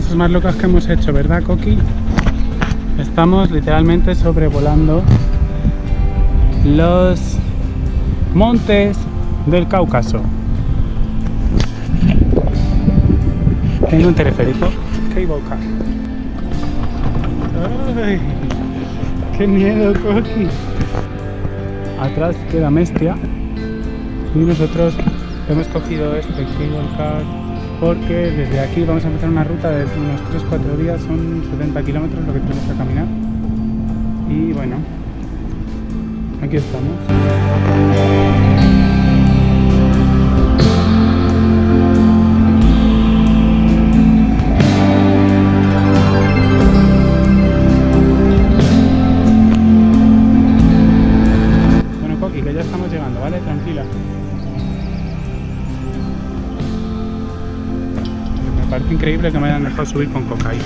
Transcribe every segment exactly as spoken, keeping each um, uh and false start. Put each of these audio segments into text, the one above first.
cosas más locas que hemos hecho, ¿verdad, Coqui? Estamos literalmente sobrevolando los montes del Cáucaso en un teleférico. ¡Qué boca! ¡Ay! ¡Qué miedo, Coqui! Atrás queda Mestia y nosotros hemos cogido este cable car porque desde aquí vamos a empezar una ruta de unos tres a cuatro días, son setenta kilómetros lo que tenemos que caminar. Y bueno, aquí estamos. Bueno, Coqui, que ya estamos llegando, ¿vale? Tranquila. Me parece increíble que me hayan dejado subir con cocaína.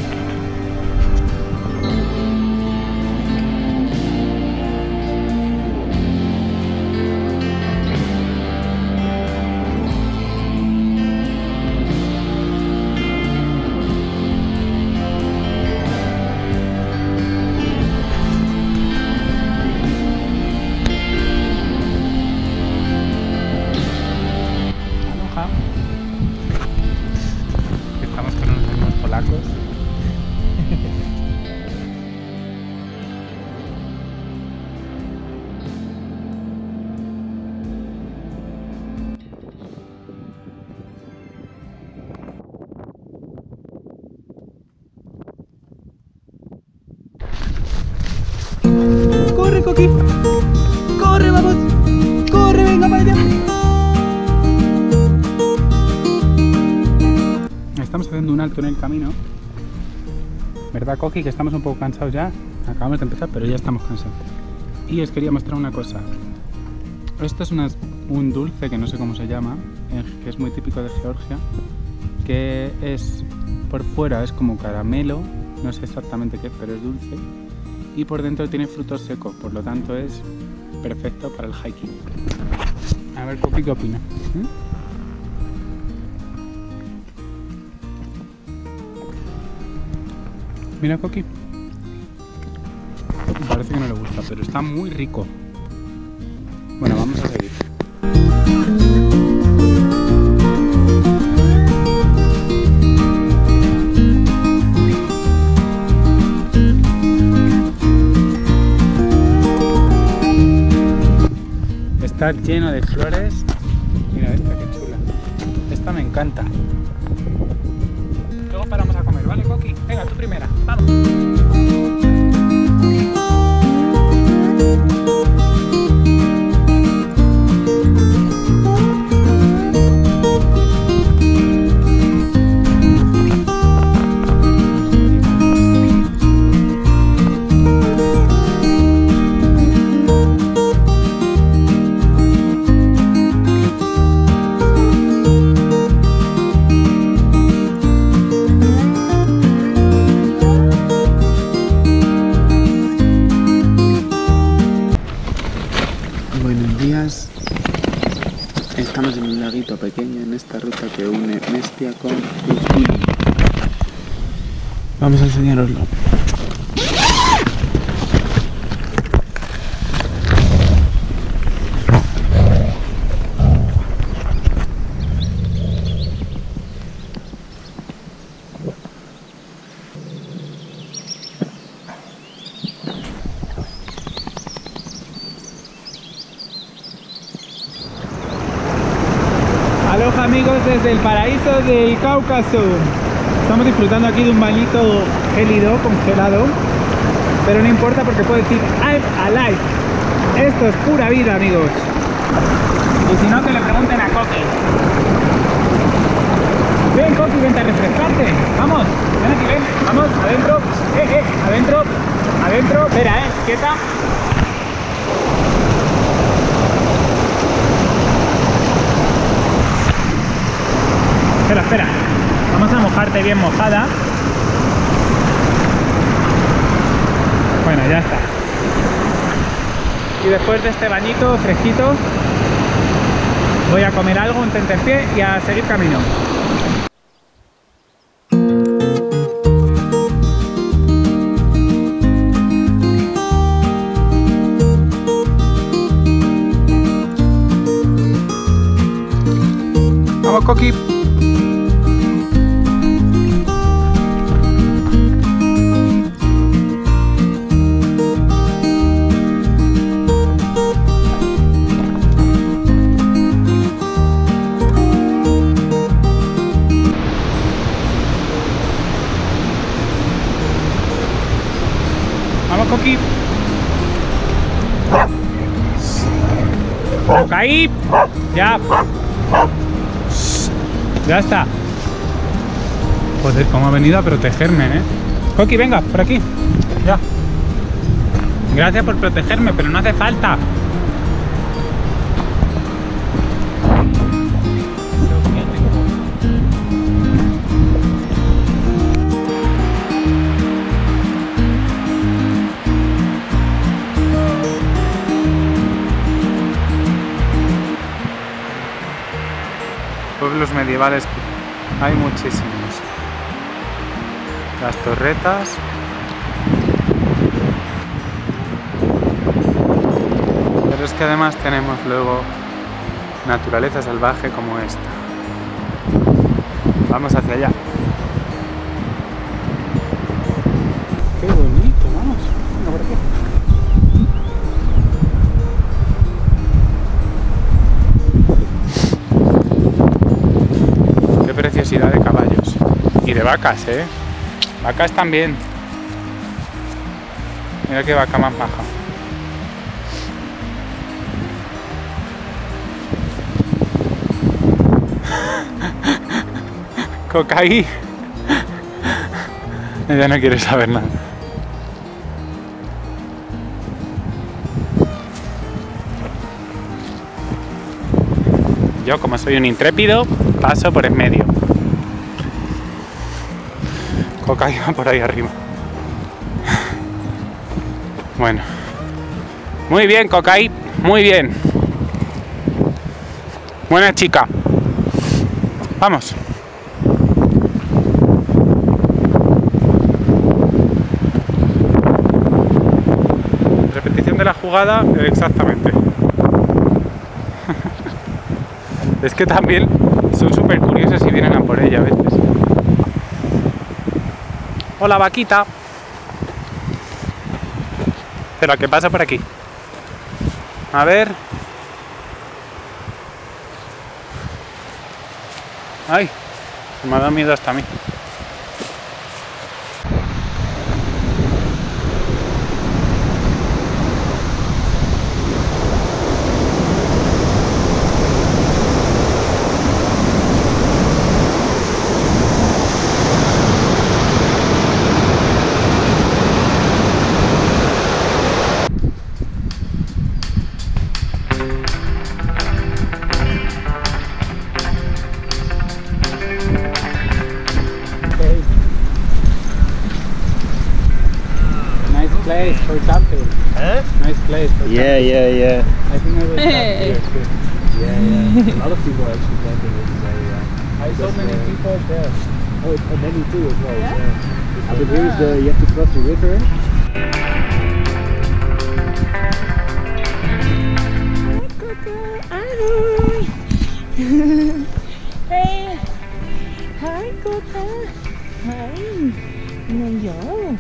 Estamos con unos amigos polacos. ¡Corre, Coqui! ¡Corre, vamos! ¡Corre, venga para allá! Estamos haciendo un alto en el camino, ¿verdad, Coqui? Que estamos un poco cansados ya. Acabamos de empezar, pero ya estamos cansados. Y os quería mostrar una cosa. Esto es una, un dulce que no sé cómo se llama, que es muy típico de Georgia, que es por fuera es como caramelo, no sé exactamente qué, pero es dulce, y por dentro tiene frutos secos, por lo tanto es perfecto para el hiking. A ver, Coqui, ¿qué opina? ¿Eh? Mira, Coqui. Parece que no le gusta, pero está muy rico. Bueno, vamos a seguir. Está lleno de flores. Mira esta, qué chula. Esta me encanta. Luego paramos a comer, ¿vale, Coqui? Venga, tú primera, vamos. Estamos en un laguito pequeño en esta ruta que une Mestia con Uzguni. Vamos a enseñaroslo. Aloha, amigos, desde el paraíso del Cáucaso. Estamos disfrutando aquí de un bañito gélido, congelado, pero no importa porque puedo decir I'm alive. Esto es pura vida, amigos. Y si no, que le pregunten a Coqui. Ven, Coqui, vente a refrescarte. Vamos, ven aquí, ven. Vamos, adentro. Eh, eh, adentro. Adentro. Espera, eh, quieta. Espera, espera. Vamos a mojarte bien mojada. Bueno, ya está. Y después de este bañito fresquito, voy a comer algo, un tentempié y a seguir camino. Vamos, Coqui. Vamos, Coqui. Coqui. Ya. Ya está. Joder, cómo ha venido a protegerme, ¿eh? Coqui, venga, por aquí. Ya. Gracias por protegerme, pero no hace falta. Pueblos medievales hay muchísimos. Las torretas. Pero es que además tenemos luego naturaleza salvaje como esta. Vamos hacia allá. Qué bonito, vamos. Venga, por aquí. Preciosidad de caballos y de vacas, ¿eh? Vacas también. Mira qué vaca más maja. Cocaí. Ella no quiere saber nada. Yo, como soy un intrépido, paso por en medio. Cocaí va por ahí arriba. Bueno. Muy bien, Cocaí. Muy bien. Buena chica. Vamos. Repetición de la jugada, exactamente. Es que también son súper curiosos y vienen a por ella a veces. Hola, vaquita. Espera, ¿qué pasa por aquí? A ver. Ay, me ha dado miedo hasta a mí. Place for camping. Huh? Nice place for Yeah, camping. yeah, yeah. I think I will camp here too. Yeah, yeah. A lot of people are actually camping in this area. I saw many uh, people there. Oh, and many too as well. Yeah? Yeah. But here is the you have to cross the river. Hey, hi Coca. Hi. No,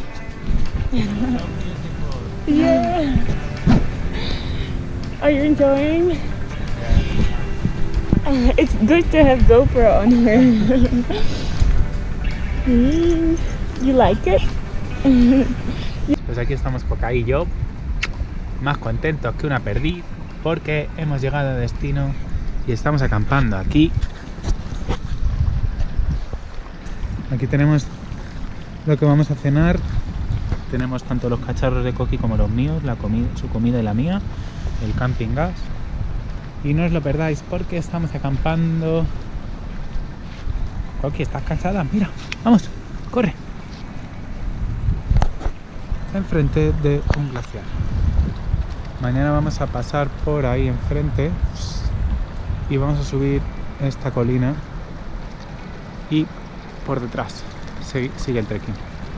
yeah. Are you enjoying? Yeah. Uh, it's good to have GoPro on here. mm, you like it? Pues aquí estamos Cocaí y yo, más contentos que una perdiz, porque hemos llegado a destino y estamos acampando aquí. Aquí tenemos lo que vamos a cenar. Tenemos tanto los cacharros de Coqui como los míos, la comida, su comida y la mía, el camping gas. Y no os lo perdáis porque estamos acampando. Coqui, ¿estás cansada? Mira, vamos, corre. Enfrente de un glaciar. Mañana vamos a pasar por ahí enfrente y vamos a subir esta colina y por detrás sigue, sigue el trekking.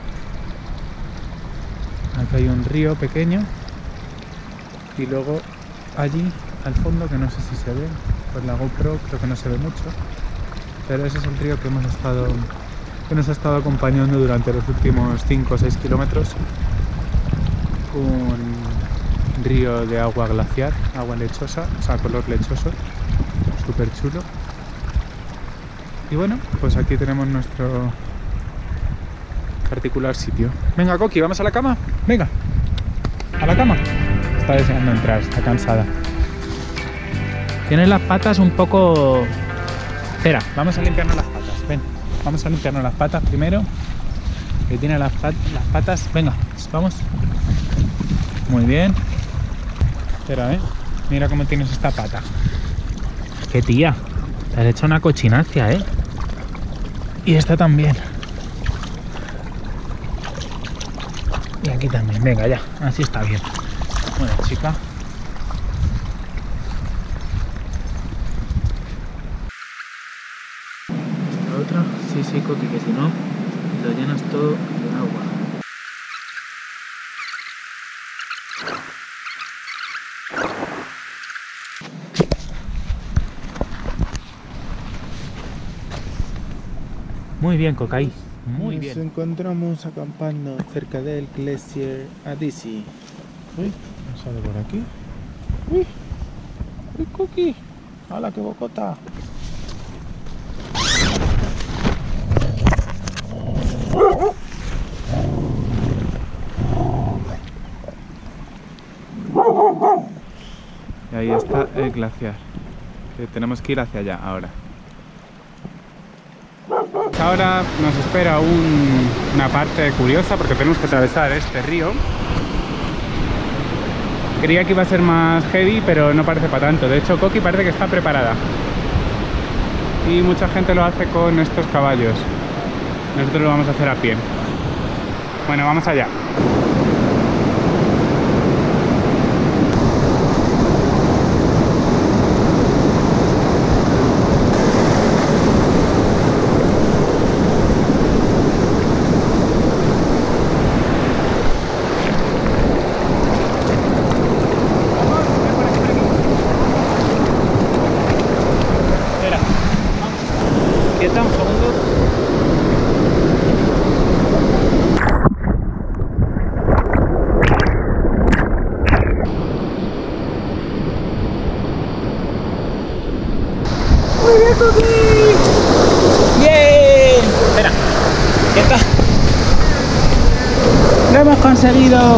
Aquí hay un río pequeño y luego allí al fondo, que no sé si se ve, pues la GoPro creo que no se ve mucho, pero ese es el río que hemos estado que nos ha estado acompañando durante los últimos cinco o seis kilómetros. Un río de agua glaciar, agua lechosa, o sea, color lechoso, súper chulo. Y bueno, pues aquí tenemos nuestro particular sitio. Venga, Coqui, ¿vamos a la cama? Venga, a la cama. Está deseando entrar, está cansada. Tiene las patas un poco... Espera, vamos a limpiarnos las patas, ven. Vamos a limpiarnos las patas primero. Que tiene las, pat las patas... Venga, vamos. Muy bien. Espera, ¿eh? Mira cómo tienes esta pata. ¡Qué tía! Te has hecho una cochinacia, ¿eh? Y esta también. Y aquí también. Venga, ya. Así está bien. Bueno, chica. ¿La otra? Sí, sí, Coqui, que si no, lo llenas todo de agua. Muy bien, Cocay. Muy bien. Nos encontramos acampando cerca del Glacier Adisi. Uy, ¿me sale por aquí? Uy, uy, Cookie. ¡Hala, qué bocota! Y ahí está el glaciar. Que tenemos que ir hacia allá ahora. Ahora nos espera un, una parte curiosa porque tenemos que atravesar este río. Creía que iba a ser más heavy, pero no parece para tanto. De hecho, Coqui parece que está preparada. Y mucha gente lo hace con estos caballos. Nosotros lo vamos a hacer a pie. Bueno, vamos allá. ¡Bien! Espera, ya está. ¡Lo hemos conseguido!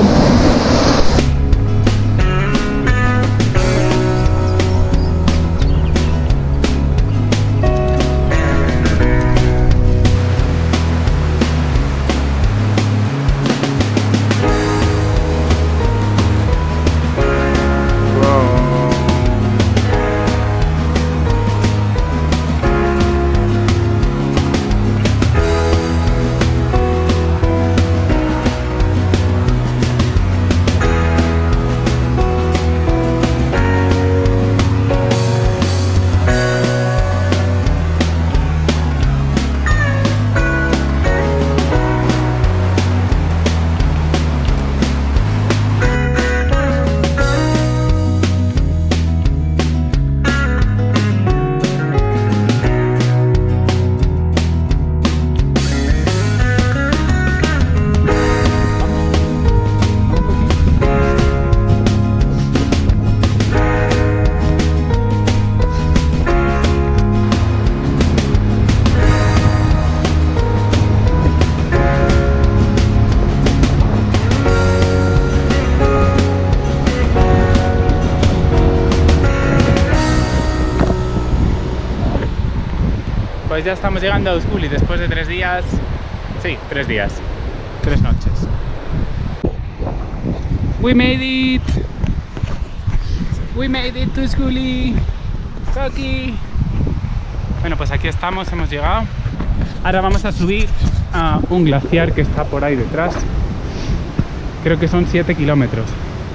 Pues ya estamos llegando a Uzguli después de tres días. Sí, tres días. Tres noches. We made it! We made it to Uzguli! Coqui. Bueno, pues aquí estamos, hemos llegado. Ahora vamos a subir a un glaciar que está por ahí detrás. Creo que son siete kilómetros.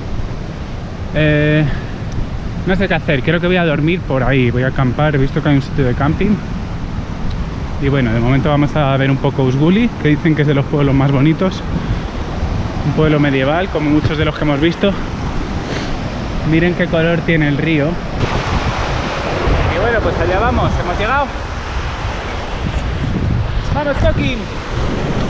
Eh, no sé qué hacer, creo que voy a dormir por ahí. Voy a acampar, he visto que hay un sitio de camping. Y bueno, de momento vamos a ver un poco Uzguli, que dicen que es de los pueblos más bonitos. Un pueblo medieval, como muchos de los que hemos visto. Miren qué color tiene el río. Bueno, pues allá vamos, hemos llegado. ¡Vamos, Coqui!